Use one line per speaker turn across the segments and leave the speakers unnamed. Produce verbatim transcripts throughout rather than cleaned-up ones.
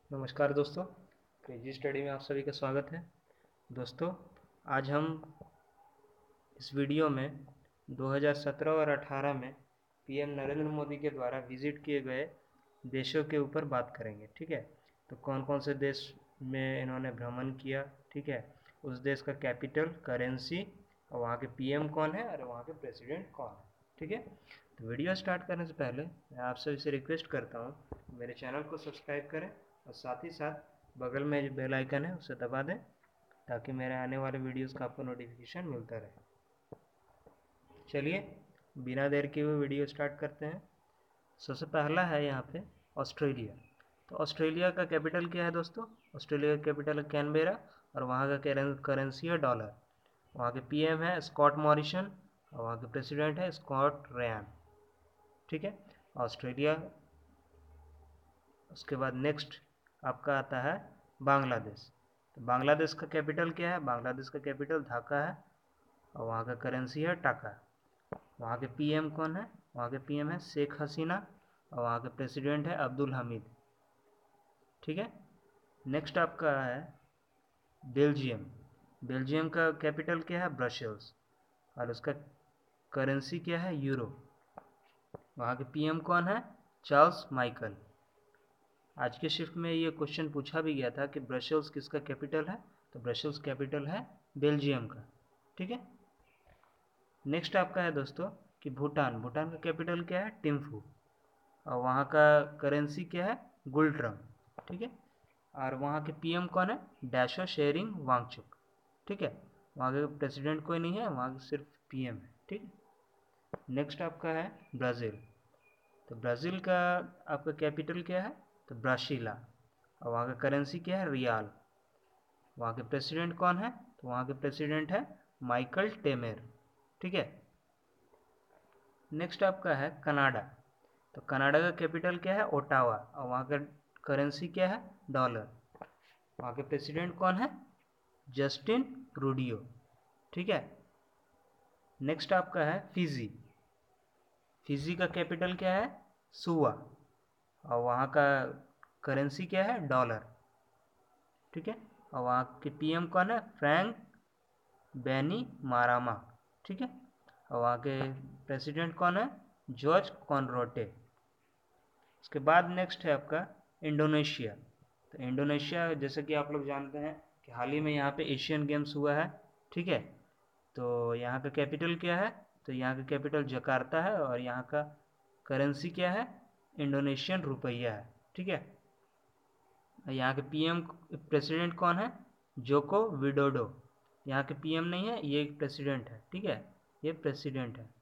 नमस्कार दोस्तों, crazy study में आप सभी का स्वागत है। दोस्तों, आज हम इस वीडियो में दो हज़ार सत्रह और अठारह में पीएम नरेंद्र मोदी के द्वारा विजिट किए गए देशों के ऊपर बात करेंगे। ठीक है, तो कौन कौन से देश में इन्होंने भ्रमण किया, ठीक है, उस देश का कैपिटल, करेंसी और वहाँ के पीएम कौन है और वहाँ के प्रेसिडेंट कौन है। ठीक है, तो वीडियो स्टार्ट करने से पहले मैं आप सभी से रिक्वेस्ट करता हूँ मेरे चैनल को सब्सक्राइब करें और साथ ही साथ बगल में जो बेल आइकन है उसे दबा दें ताकि मेरे आने वाले वीडियोस का आपको नोटिफिकेशन मिलता रहे। चलिए बिना देर के हुए वीडियो स्टार्ट करते हैं। सबसे पहला है यहाँ पे ऑस्ट्रेलिया। तो ऑस्ट्रेलिया का कैपिटल क्या है दोस्तों? ऑस्ट्रेलिया का कैपिटल है कैनबेरा और वहाँ का करेंसी है डॉलर। वहाँ के पीएम है स्कॉट मॉरिसन और वहाँ के प्रेसिडेंट है स्कॉट रैन। ठीक है, ऑस्ट्रेलिया। उसके बाद नेक्स्ट आपका आता है बांग्लादेश। तो बांग्लादेश का कैपिटल क्या है? बांग्लादेश का कैपिटल ढाका है और वहाँ का करेंसी है टाका। वहाँ के पीएम कौन है? वहाँ के पीएम है शेख हसीना और वहाँ के प्रेसिडेंट है अब्दुल हमीद। ठीक है, नेक्स्ट आपका है बेल्जियम। बेल्जियम का कैपिटल क्या है? ब्रसेल्स और उसका करेंसी क्या है? यूरो। वहाँ के पीएम कौन है? Charles Michel. आज के शिफ्ट में ये क्वेश्चन पूछा भी गया था कि ब्रसेल्स किसका कैपिटल है, तो ब्रसेल्स कैपिटल है बेल्जियम का। ठीक है, नेक्स्ट आपका है दोस्तों कि भूटान। भूटान का कैपिटल क्या है? टिम्फू और वहाँ का करेंसी क्या है? गुल्ट्रम। ठीक है, और वहाँ के पीएम कौन है? डैशो शेरिंग वांगचुक। ठीक है, वहाँ के प्रेसिडेंट कोई नहीं है, वहाँ सिर्फ पीएम है। ठीक है, नेक्स्ट आपका है ब्राज़ील। तो ब्राज़ील का आपका कैपिटल क्या है? तो ब्राशीला और वहाँ का करेंसी क्या है? रियाल। वहाँ के प्रेसिडेंट कौन है? तो वहाँ के प्रेसिडेंट है माइकल टेमेर। ठीक है, नेक्स्ट आपका है कनाडा। तो कनाडा का कैपिटल क्या है? ओटावा और वहाँ का करेंसी क्या है? डॉलर। वहाँ के प्रेसिडेंट कौन है? Justin Trudeau. ठीक है, नेक्स्ट आपका है फिजी। फिजी का कैपिटल क्या है? सुआ और वहाँ का करेंसी क्या है? डॉलर। ठीक है, और वहाँ के पीएम कौन है? Frank Bainimarama. ठीक है, और वहाँ के प्रेसिडेंट कौन है? George Konrote. उसके बाद नेक्स्ट है आपका इंडोनेशिया। तो इंडोनेशिया जैसे कि आप लोग जानते हैं कि हाल ही में यहाँ पे एशियन गेम्स हुआ है। ठीक है, तो यहाँ का कैपिटल क्या है? तो यहाँ का कैपिटल जकार्ता है और यहाँ का करेंसी क्या है? इंडोनेशियन रुपया है। ठीक है, यहाँ के पीएम प्रेसिडेंट कौन है? Joko Widodo. यहाँ के पीएम नहीं है, ये एक प्रेसिडेंट है। ठीक है, ये प्रेसिडेंट है।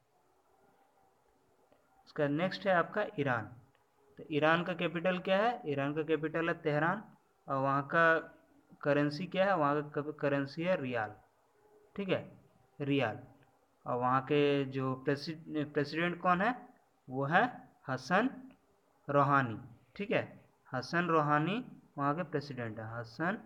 उसका नेक्स्ट है आपका ईरान। तो ईरान का कैपिटल क्या है? ईरान का कैपिटल है तेहरान और वहाँ का करेंसी क्या है? वहाँ का करेंसी है रियाल। ठीक है, रियाल। और वहाँ के जो प्रेसिडेंट कौन है? वो है हसन रोहानी। ठीक है, हसन रोहानी वहाँ के प्रेसिडेंट है, हसन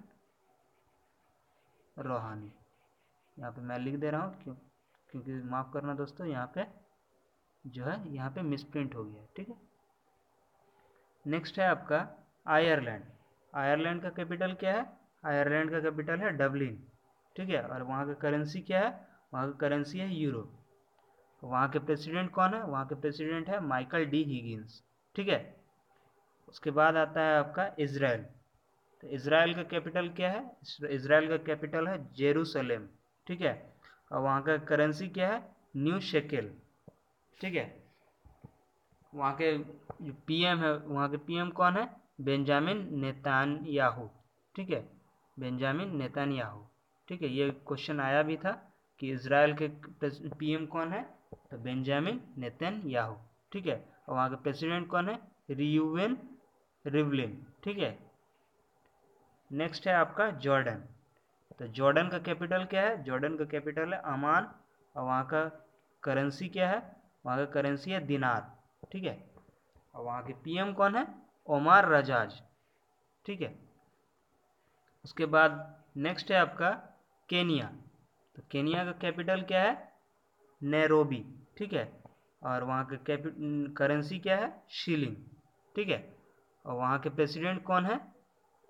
रोहानी। यहाँ पे मैं लिख दे रहा हूँ क्यों क्योंकि माफ़ करना दोस्तों, यहाँ पे जो है यहाँ पे मिसप्रिंट हो गया है। ठीक है, नेक्स्ट है आपका आयरलैंड। आयरलैंड का कैपिटल क्या है? आयरलैंड का कैपिटल है डबलिन। ठीक है, और वहाँ का करेंसी क्या है? वहाँ का करेंसी है यूरो। वहाँ के प्रेसिडेंट कौन है? वहाँ के प्रेसिडेंट है माइकल डी हिगिंस। ठीक है, उसके बाद आता है आपका इजराइल। तो इजराइल का कैपिटल क्या है? इजराइल का कैपिटल है जेरूसलेम। ठीक है, और वहाँ का करेंसी क्या है? New shekel. ठीक है, वहाँ के जो पीएम है, वहाँ के पीएम कौन है? Benjamin Netanyahu. ठीक है, बेंजामिन नेतान्याहू। ठीक है, ये क्वेश्चन आया भी था कि इजराइल के पीएम कौन है? तो बेंजामिन नेतान्याहू। ठीक है, और वहाँ के प्रेसिडेंट कौन है? Reuven Rivlin. ठीक है, नेक्स्ट है आपका जॉर्डन। तो जॉर्डन का कैपिटल क्या है? जॉर्डन का कैपिटल है अमान और वहाँ का करेंसी क्या है? वहाँ का करेंसी है दिनार। ठीक है, और वहाँ के पीएम कौन है? Omar Razzaz. ठीक है, उसके बाद नेक्स्ट है आपका केनिया। तो केनिया का कैपिटल क्या है? नैरोबी। ठीक है, और वहाँ का कैपिटल करेंसी क्या है? शिलिंग। ठीक है, और वहाँ के प्रेसिडेंट कौन है?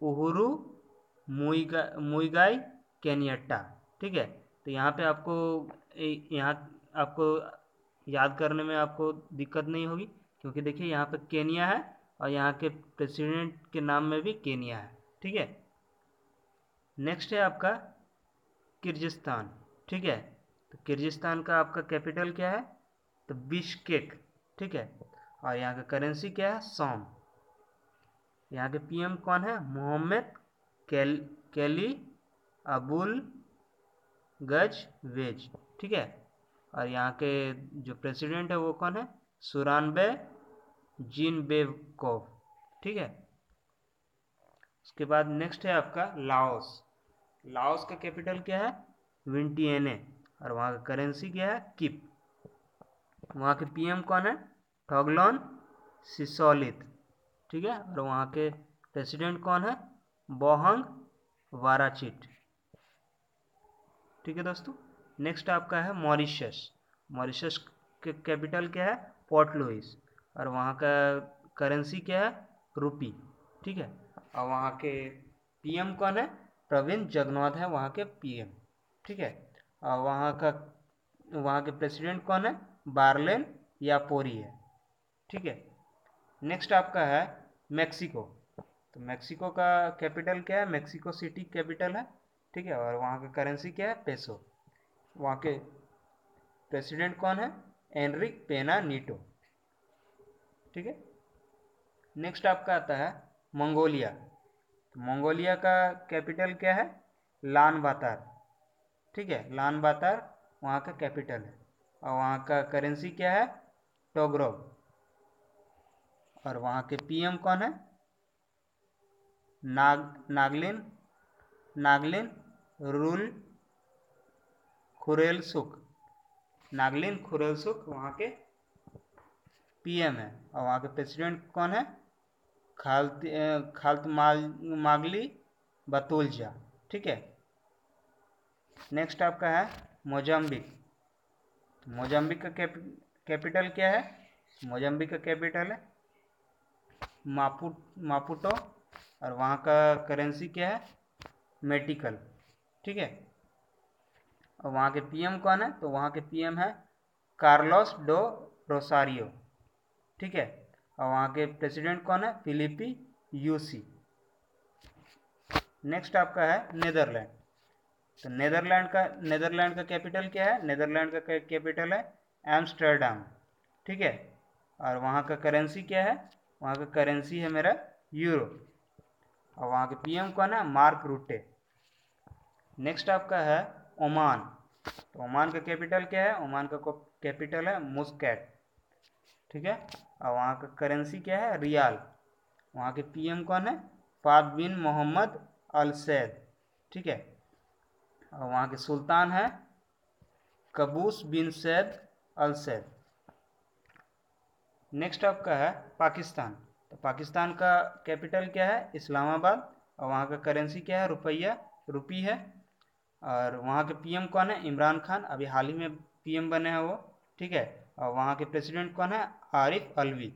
उहुरु मुइगा मुइगाई केनियट्टा। ठीक है, तो यहाँ पे आपको यहाँ आपको याद करने में आपको दिक्कत नहीं होगी, क्योंकि देखिए यहाँ पे केनिया है और यहाँ के प्रेसिडेंट के नाम में भी केनिया है। ठीक है, नेक्स्ट है आपका किर्गिस्तान। ठीक है, तो किर्गिस्तान का आपका कैपिटल क्या है, तो बिश्केक। ठीक है, और यहाँ का करेंसी क्या है, सॉम। यहाँ के पीएम कौन है, मोहम्मद केल केली अबुल गज वेज। ठीक है, और यहाँ के जो प्रेसिडेंट है वो कौन है, सुरानबे जीनबेकोव। ठीक है, उसके बाद नेक्स्ट है आपका लाओस। लाओस का कैपिटल क्या है, विंटियने, और वहाँ का करेंसी क्या है, किप। वहाँ के पीएम कौन है, ठोगलोन सिसोलित। ठीक है, और वहाँ के प्रेसिडेंट कौन है, बोहंग वाराचिट। ठीक है दोस्तों, नेक्स्ट आपका है मॉरिशस। मॉरिशस के कैपिटल क्या है, पोर्ट लुइस, और वहाँ का करेंसी क्या है, रुपी। ठीक है, और वहाँ के पीएम कौन है, प्रवीण जगन्नाथ है वहाँ के पीएम। ठीक है, और वहाँ का वहाँ के प्रेसिडेंट कौन है, बार्लेन या पोरी है। ठीक है, नेक्स्ट आपका है मैक्सिको। तो मैक्सिको का कैपिटल क्या है, मैक्सिको सिटी कैपिटल है। ठीक है, और वहाँ का करेंसी क्या है, पेसो। वहाँ के प्रेसिडेंट कौन है, एनरिक पेना नीटो। ठीक है, नेक्स्ट आपका आता है मंगोलिया। तो मंगोलिया का कैपिटल क्या है, लान बातार। ठीक है, लान बातार वहाँ का कैपिटल है, और वहाँ का करेंसी क्या है, टोग्रोव, और वहाँ के पीएम कौन है, नाग नागलिन नागलिन रूल खुरेलसुक। नागलिन खुरेलसुक वहाँ के पीएम है, और वहाँ के प्रेसिडेंट कौन है, खाल्त खाल्त मागली बतुलजा। ठीक है, नेक्स्ट आपका है मोजाम्बिक। मोजाम्बिक का कैप, कैपिटल क्या है, मोजाम्बिक का कैपिटल है मापू मापुटो, और वहाँ का करेंसी क्या है, मेटिकल। ठीक है, और वहाँ के पीएम कौन है, तो वहाँ के पीएम है कार्लोस डो रोसारियो। ठीक है, और वहाँ के प्रेसिडेंट कौन है, फिलिपी यूसी। नेक्स्ट आपका है नेदरलैंड। तो नेदरलैंड का नेदरलैंड का कैपिटल क्या है, नेदरलैंड का कैपिटल है एम्स्टर्डम। ठीक है, और वहाँ का करेंसी क्या है, वहाँ का करेंसी है मेरा यूरो, और वहाँ के पीएम कौन है, मार्क रूटे। नेक्स्ट आपका है ओमान। तो ओमान का कैपिटल क्या है, ओमान का कैपिटल है मुस्कैट। ठीक है, और वहाँ का करेंसी क्या है, रियाल। वहाँ के पीएम कौन है, Fahad bin Mohammed Al Said. ठीक है, और वहाँ के सुल्तान है Qaboos bin Said Al Said. Next आपका है पाकिस्तान। तो पाकिस्तान का कैपिटल क्या है, इस्लामाबाद, और वहाँ का करेंसी क्या है, रुपया रुपी है, और वहाँ के पीएम कौन है, इमरान खान, अभी हाल ही में पीएम बने हैं वो। ठीक है, और वहाँ के प्रेसिडेंट कौन है, आरिफ अलवी।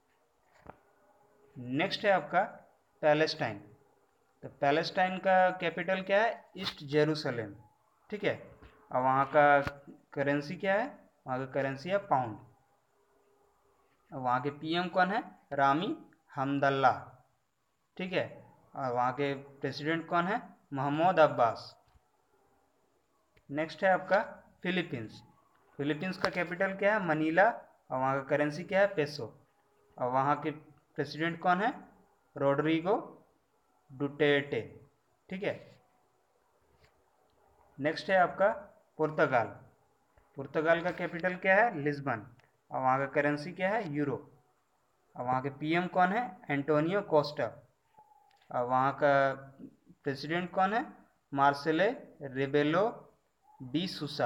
नेक्स्ट है आपका पैलेस्टाइन। तो पैलेस्टाइन का कैपिटल क्या है, ईस्ट जेरूसलेम। ठीक है, और वहाँ का करेंसी क्या है, वहाँ का करेंसी है पाउंड, और वहाँ के पीएम कौन है, रामी हमदल्ला। ठीक है, और वहाँ के प्रेसिडेंट कौन है, महमूद अब्बास। नेक्स्ट है आपका फिलीपींस। फिलीपींस का कैपिटल क्या है, मनीला, और वहाँ का करेंसी क्या है, पेसो, और वहाँ के प्रेसिडेंट कौन है, रोड्रिगो डुटेर्टे। ठीक है, नेक्स्ट है आपका पुर्तगाल। पुर्तगाल का कैपिटल क्या है, लिस्बन, और वहाँ का करेंसी क्या है, यूरो, और वहाँ के पीएम कौन है, एंटोनियो कोस्टा, और वहाँ का प्रेसिडेंट कौन है, Marcelo Rebelo de Sousa.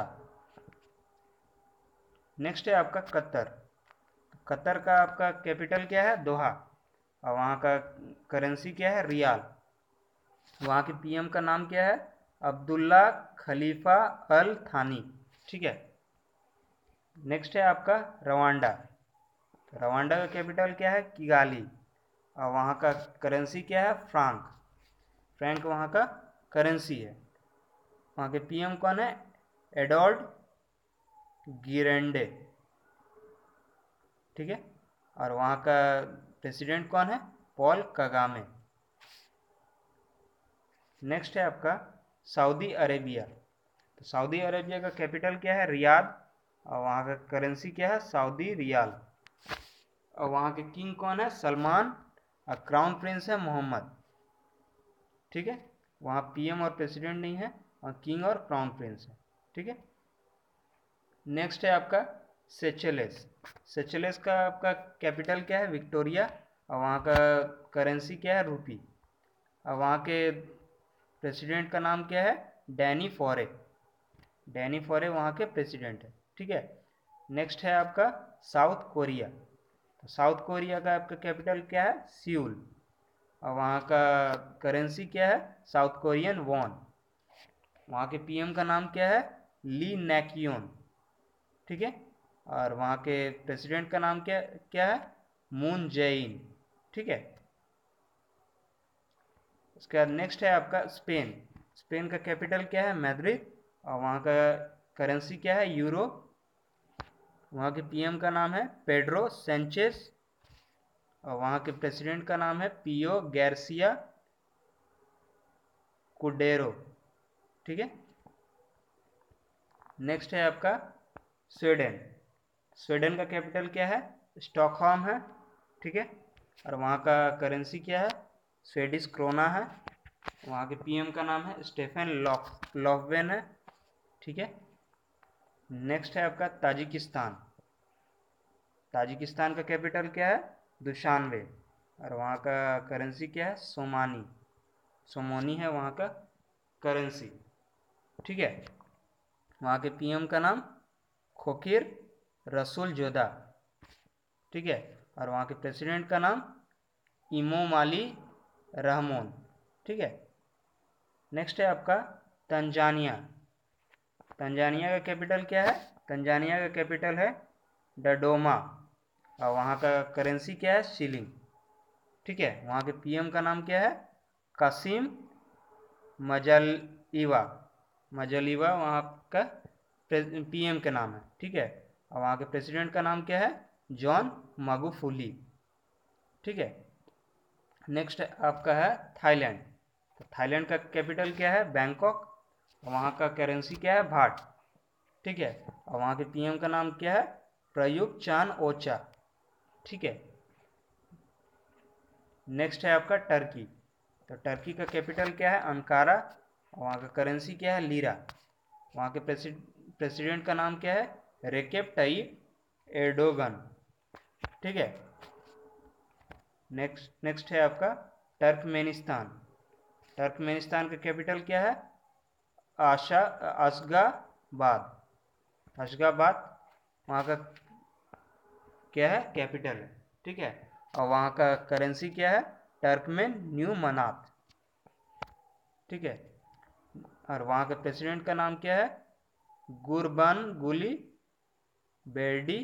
Next है आपका कतर। कतर का आपका कैपिटल क्या है, दोहा, और वहाँ का करेंसी क्या है, रियाल। वहाँ के पीएम का नाम क्या है, अब्दुल्ला खलीफा अल थानी। ठीक है, नेक्स्ट है आपका रवांडा। रवांडा का कैपिटल क्या है, किगाली, और वहाँ का करेंसी क्या है, फ्रांक, फ्रैंक वहाँ का करेंसी है। वहाँ के पीएम कौन है? एडोल्ड गिरेंडे, ठीक है। और वहाँ का प्रेसिडेंट कौन है? Paul Kagame. नेक्स्ट है आपका सऊदी अरेबिया। तो सऊदी अरेबिया का कैपिटल क्या है? रियाद। और वहाँ का करेंसी क्या है? Saudi riyal. और वहाँ के किंग कौन है? सलमान। और क्राउन प्रिंस है मोहम्मद, ठीक है। वहाँ पीएम और प्रेसिडेंट नहीं है, वहाँ किंग और क्राउन प्रिंस है, ठीक है। नेक्स्ट है आपका सेचेलेस। सेचेलेस का आपका कैपिटल क्या है? विक्टोरिया। और वहाँ का करेंसी क्या है? रूपी। और वहाँ के प्रेसिडेंट का नाम क्या है? डैनी फोरे। डैनी फोरे वहाँ के प्रेसिडेंट है, ठीक है। नेक्स्ट है आपका साउथ कोरिया। तो साउथ कोरिया का आपका कैपिटल क्या है? सियूल। और वहाँ का करेंसी क्या है? South Korean won. वहाँ के पीएम का नाम क्या है? ली नैकियोन, ठीक है। और वहाँ के प्रेसिडेंट का नाम क्या क्या है? मून जेइन, ठीक है। उसके बाद नेक्स्ट है आपका स्पेन। स्पेन का कैपिटल क्या है? मैद्रिद। और वहाँ का करेंसी क्या है? यूरो। वहाँ के पीएम का नाम है पेड्रो सेंचेस। और वहाँ के प्रेसिडेंट का नाम है पियो गैर्सिया कुडेरो, ठीक है। नेक्स्ट है आपका स्वीडन। स्वीडन का कैपिटल क्या है? स्टॉकहोम है, ठीक है। और वहाँ का करेंसी क्या है? स्वेडिश क्रोना है। वहाँ के पीएम का नाम है स्टेफन लॉफ लॉफवेन है, ठीक है। नेक्स्ट है आपका ताजिकिस्तान। ताजिकिस्तान का कैपिटल क्या है? दुशानबे। और वहाँ का करेंसी क्या है? सोमानी सोमोनी है वहाँ का करेंसी, ठीक है। वहाँ के पीएम का नाम खोकिर रसूल जोदा, ठीक है। और वहाँ के प्रेसिडेंट का नाम इमोमाली रहमोन, ठीक है। नेक्स्ट है आपका तंजानिया। तंजानिया का कैपिटल क्या है? तंजानिया का कैपिटल है डडोमा। और वहाँ का करेंसी क्या है? शिलिंग, ठीक है। वहाँ के पीएम का नाम क्या है? कासिम मजलीवा। मजलीवा वहाँ का पीएम का नाम है, ठीक है। और वहाँ के प्रेसिडेंट का नाम क्या है? जॉन मागुफुली, ठीक है। नेक्स्ट आपका है थाईलैंड। तो थाईलैंड का कैपिटल क्या है? बैंकॉक। वहाँ का करेंसी क्या है? भाट, ठीक है। और वहाँ के पीएम का नाम क्या है? प्रयुक्त चान ओचा, ठीक है। नेक्स्ट है आपका टर्की। तो टर्की का कैपिटल क्या है? अंकारा। और वहाँ का करेंसी क्या है? लीरा। वहाँ के प्रेसिडेंट का नाम क्या है? रेकेप टैयिप एर्डोगन, ठीक है। नेक्स्ट नेक्स्ट है आपका टर्कमेनिस्तान। टर्कमेनिस्तान का कैपिटल क्या है? आशा अशगाबाद। अशगाबाद वहाँ का क्या है? कैपिटल है, ठीक है। और वहाँ का करेंसी क्या है? टर्कमेन न्यू मनात, ठीक है। और वहाँ के प्रेसिडेंट का नाम क्या है? गुरबान गुली बेर्डी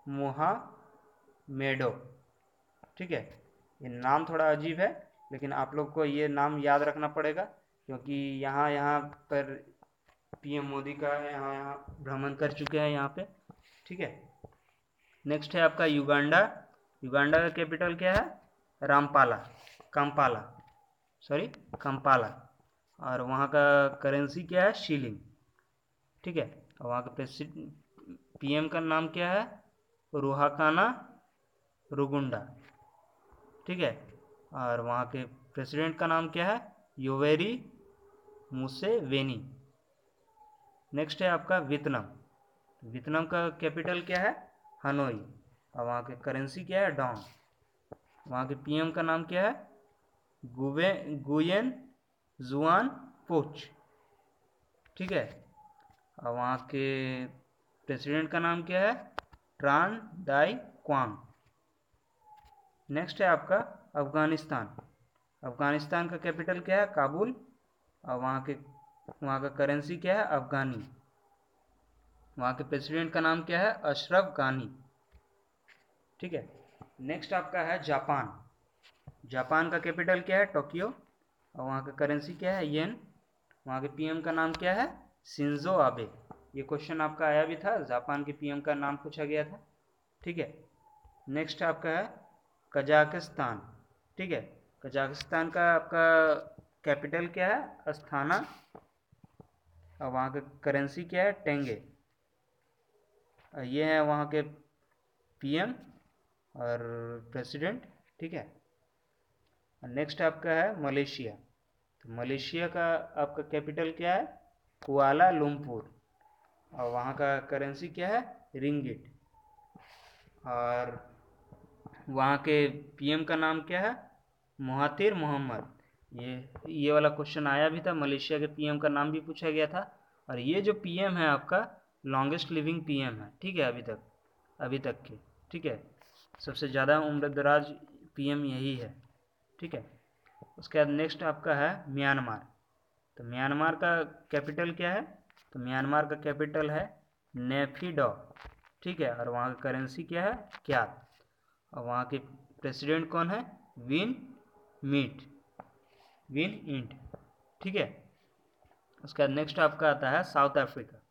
मुहामेडो, ठीक है। ये नाम थोड़ा अजीब है, लेकिन आप लोग को ये नाम याद रखना पड़ेगा, क्योंकि यहाँ यहाँ पर पीएम मोदी का यहाँ यहाँ भ्रमण कर चुके हैं यहाँ पे, ठीक है। नेक्स्ट है आपका युगांडा। युगांडा का कैपिटल क्या है? रामपाला कंपाला सॉरी कंपाला। और वहाँ का करेंसी क्या है? शिलिंग, ठीक है। और वहाँ का पीएम का नाम क्या है? रुहाकाना रुगुंडा, ठीक है। और वहाँ के प्रेसिडेंट का नाम क्या है? Yoweri Museveni. नेक्स्ट है आपका वियतनाम। वियतनाम का कैपिटल क्या है? हनोई। और वहाँ के करेंसी क्या है? डोंग। वहाँ के पीएम का नाम क्या है? गुवे गुयेन जुआन पोच, ठीक है। और वहाँ के प्रेसिडेंट का नाम क्या है? ट्रान दाई क्वांग। नेक्स्ट है आपका अफगानिस्तान। अफगानिस्तान का कैपिटल क्या है? काबुल। और वहाँ के वहाँ का करेंसी क्या है? अफगानी। वहाँ के प्रेसिडेंट का नाम क्या है? अशरफ गानी, ठीक है। नेक्स्ट आपका है जापान। जापान का कैपिटल क्या है? टोक्यो। और वहाँ का करेंसी क्या है, येन। वहाँ के पीएम का नाम क्या है, शिंजो आबे। ये क्वेश्चन आपका आया भी था, जापान के पीएम का नाम पूछा गया था, ठीक है। नेक्स्ट आपका है कजाकिस्तान, ठीक है। कजाकिस्तान का आपका कैपिटल क्या है, अस्थाना, और वहाँ का करेंसी क्या है, टेंगे। ये है वहाँ के पीएम और प्रेसिडेंट, ठीक है। नेक्स्ट आपका है मलेशिया। तो मलेशिया का आपका कैपिटल क्या है, कुआला लुम्पुर, और वहाँ का करेंसी क्या है, रिंगिट। और वहाँ के पीएम का नाम क्या है, महातिर मोहम्मद। ये ये वाला क्वेश्चन आया भी था, मलेशिया के पीएम का नाम भी पूछा गया था। और ये जो पीएम है आपका लॉन्गेस्ट लिविंग पीएम है, ठीक है, अभी तक अभी तक के, ठीक है। सबसे ज़्यादा उम्र दराज पीएम यही है, ठीक है। उसके बाद नेक्स्ट आपका है म्यांमार। तो म्यांमार का कैपिटल क्या है, तो म्यांमार का कैपिटल है नेफिडो, ठीक है। और वहाँ का करेंसी क्या है, क्यात। और वहाँ के प्रेसिडेंट कौन है, विन मीट विन इंट, ठीक है। उसके बाद नेक्स्ट आपका आता है साउथ अफ्रीका।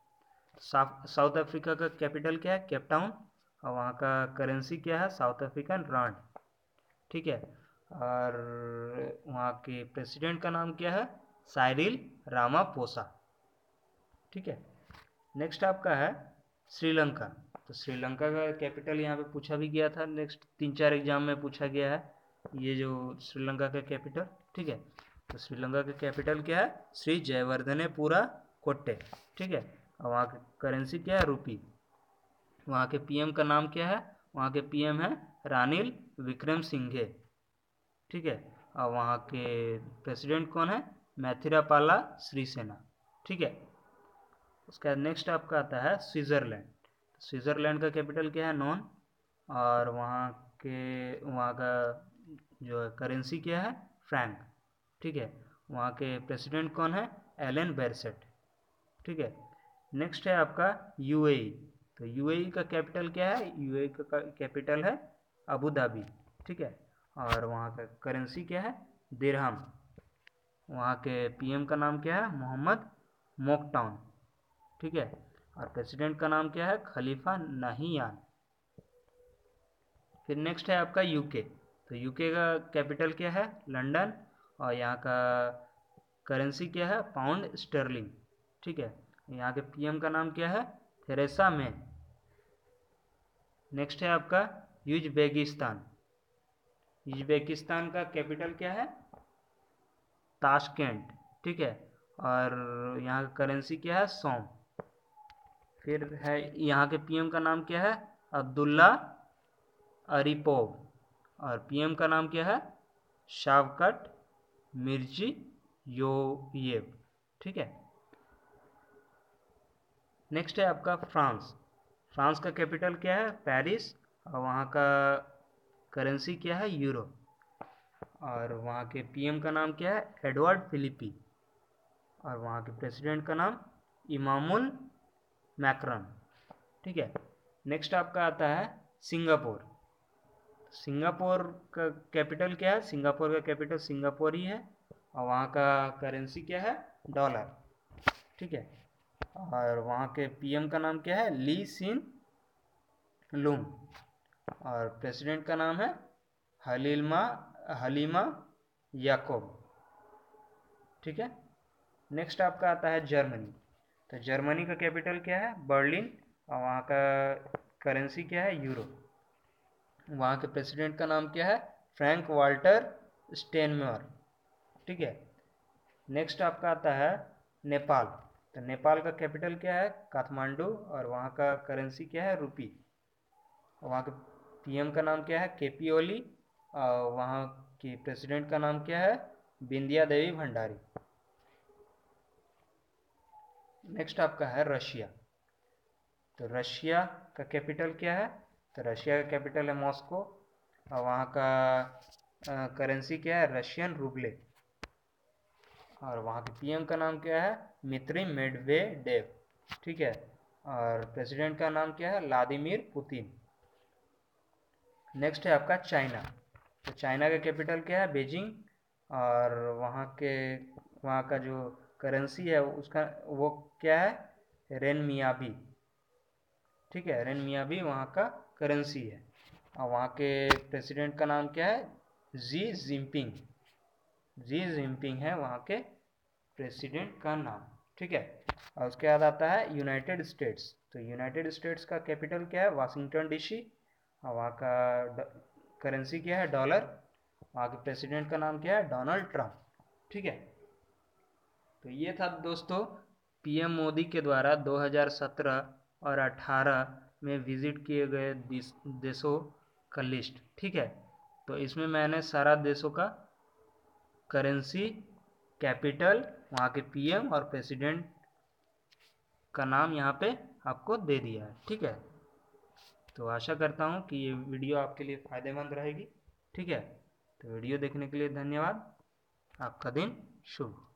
साउथ अफ्रीका का कैपिटल क्या है, केप टाउन, और वहाँ का करेंसी क्या है, साउथ अफ्रीकन रांड, ठीक है। और वहाँ के प्रेसिडेंट का नाम क्या है, साइरिल रामापोसा, ठीक है। नेक्स्ट आपका है श्रीलंका। तो श्रीलंका का कैपिटल यहाँ पे पूछा भी गया था, नेक्स्ट तीन चार एग्जाम में पूछा गया है ये जो श्रीलंका का कैपिटल, ठीक है। तो श्रीलंका का कैपिटल क्या है, श्री जयवर्धनेपुरा कोट्टे, ठीक है। और वहाँ की करेंसी क्या है, रुपी। वहाँ के पीएम का नाम क्या है, वहाँ के पीएम है रानिल विक्रमसिंघे, ठीक है। और वहाँ के प्रेसिडेंट कौन है, मैथिरापाला श्रीसेना, ठीक है। उसका नेक्स्ट आपका आता है स्विट्ज़रलैंड। स्विट्ज़रलैंड का कैपिटल क्या है, नॉन। और वहाँ के वहाँ का जो है करेंसी क्या है, फ्रैंक, ठीक है। वहाँ के प्रेसिडेंट कौन है, एलन बेरसेट, ठीक है। नेक्स्ट है आपका यूएई। तो यूएई का कैपिटल क्या है, यूएई का कैपिटल है अबू धाबी, ठीक है। और वहाँ का करेंसी क्या है, दिरहम। वहाँ के पीएम का नाम क्या है, मोहम्मद मोकटाउन, ठीक है। और प्रेसिडेंट का नाम क्या है, खलीफा नाहियान। फिर नेक्स्ट है आपका यूके। तो यूके का कैपिटल क्या है, लंदन, और यहाँ का करेंसी क्या है, पाउंड स्टर्लिंग, ठीक है। यहाँ के पीएम का नाम क्या है, थेरेसा मे। नेक्स्ट है आपका उज्बेकिस्तान। उज्बेकिस्तान का कैपिटल क्या है, ताशकेंट, ठीक है। और यहाँ का करेंसी क्या है, सोम। फिर है यहाँ के पीएम का नाम क्या है, अब्दुल्ला अरिपोव, और पीएम का नाम क्या है, शावकत मिर्जी योयेव, ठीक है। नेक्स्ट है आपका फ्रांस। फ्रांस का कैपिटल क्या है, पेरिस, और वहाँ का करेंसी क्या है, यूरो। और वहाँ के पीएम का नाम क्या है, एडवर्ड फिलिपी, और वहाँ के प्रेसिडेंट का नाम इमामुल मैक्रन, ठीक है। नेक्स्ट आपका आता है सिंगापुर। सिंगापुर का कैपिटल क्या है, सिंगापुर का कैपिटल सिंगापुर ही है, और वहाँ का करेंसी क्या है, डॉलर, ठीक है। और वहाँ के पीएम का नाम क्या है, ली सिन लूंग, और प्रेसिडेंट का नाम है हलीमा हलीमा याकोब, ठीक है। नेक्स्ट आपका आता है जर्मनी। तो जर्मनी का कैपिटल क्या है, बर्लिन, और वहाँ का करेंसी क्या है, यूरो। वहाँ के प्रेसिडेंट का नाम क्या है, फ्रैंक वाल्टर स्टेनमेयर, ठीक है। नेक्स्ट आपका आता है नेपाल। तो नेपाल का कैपिटल क्या है, काठमांडू, और वहाँ का करेंसी क्या है, रुपी। वहाँ के पीएम का नाम क्या है, केपी ओली, और वहाँ की प्रेसिडेंट का नाम क्या है, बिंदिया देवी भंडारी। नेक्स्ट आपका है रशिया। तो रशिया का कैपिटल क्या है, तो रशिया का कैपिटल है मॉस्को, और वहाँ का करेंसी क्या है, रशियन रूबले। और वहाँ के पीएम का नाम क्या है, मित्री मेडवेडेव, ठीक है। और प्रेसिडेंट का नाम क्या है, व्लादिमीर पुतिन। नेक्स्ट है आपका चाइना। तो चाइना का कैपिटल क्या है, बीजिंग, और वहाँ के वहाँ का जो करेंसी है उसका वो क्या है, रेनमियाबी। ठीक है, रेनमियाबी वहाँ का करेंसी है। और वहाँ के प्रेसिडेंट का नाम क्या है, जी जिनपिंग। जी जिनपिंग है वहाँ के प्रेसिडेंट का नाम। ठीक है, और उसके बाद आता है यूनाइटेड स्टेट्स। तो यूनाइटेड स्टेट्स का कैपिटल क्या है, वाशिंगटन डीसी। और वहाँ का करेंसी क्या है, डॉलर। वहाँ के प्रेसिडेंट का नाम क्या है, डोनाल्ड ट्रंप। ठीक है, तो ये था दोस्तों पीएम मोदी के द्वारा दो हज़ार सत्रह और अठारह में विजिट किए गए देशों का लिस्ट। ठीक है, तो इसमें मैंने सारा देशों का करेंसी, कैपिटल, वहाँ के पीएम और प्रेसिडेंट का नाम यहाँ पे आपको दे दिया है। ठीक है, तो आशा करता हूँ कि ये वीडियो आपके लिए फ़ायदेमंद रहेगी। ठीक है, तो वीडियो देखने के लिए धन्यवाद। आपका दिन शुभ।